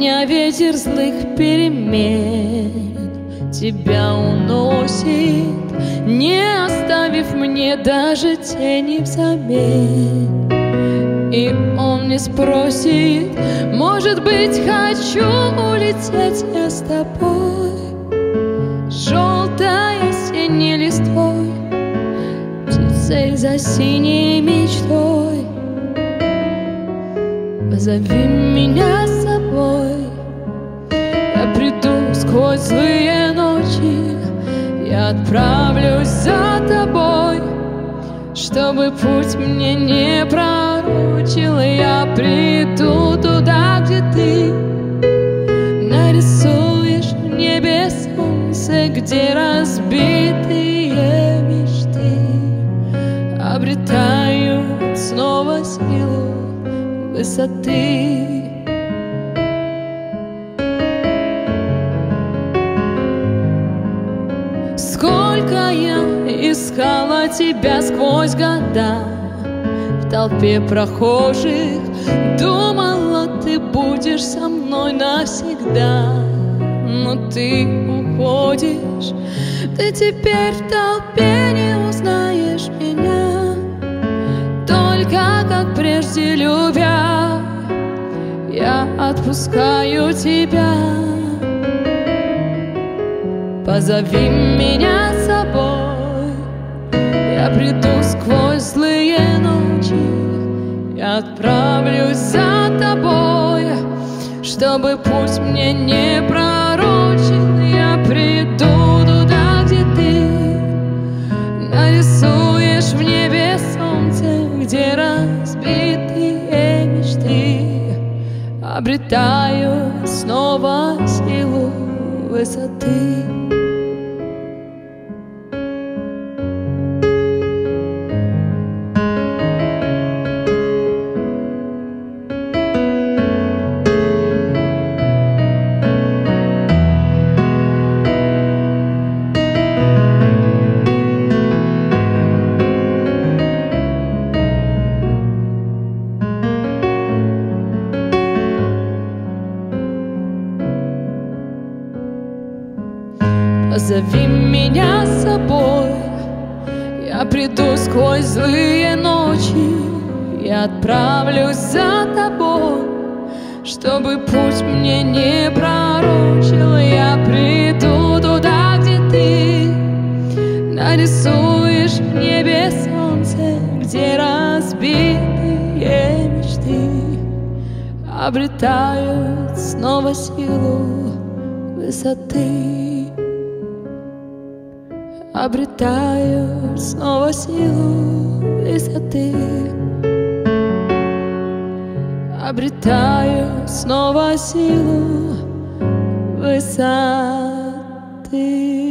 меня ветер злых перемен тебя уносит, не оставив мне даже тени взамен. И он не спросит, может быть, хочу улететь я с тобой, желтой осенней листвой, птицей за синей мечтой. Позови меня с собой, я приду сквозь злые ночи, я отправлюсь за тобой, чтобы путь мне не пророчил. Я приду туда, где ты нарисуешь в небе солнце, где разбитые мечты обретают снова силу высоты. Сколько я искала тебя сквозь года, в толпе прохожих думала, ты будешь со мной навсегда. Но ты уходишь, ты теперь в толпе не узнаешь меня, только как прежде любя, я отпускаю тебя. Позови меня с собой, я приду сквозь злые ночи, я отправлюсь за тобой, чтобы путь мне не пророчил. Я приду туда, где ты нарисуешь в небе солнце, где разбитые мечты обретают снова силу высоты. Позови меня с собой, я приду сквозь злые ночи, я отправлюсь за тобой, чтобы путь мне не пророчил. Я приду туда, где ты нарисуешь в небе солнце, где разбитые мечты обретают снова силу высоты. Обретают снова силу высоты, обретают снова силу высоты.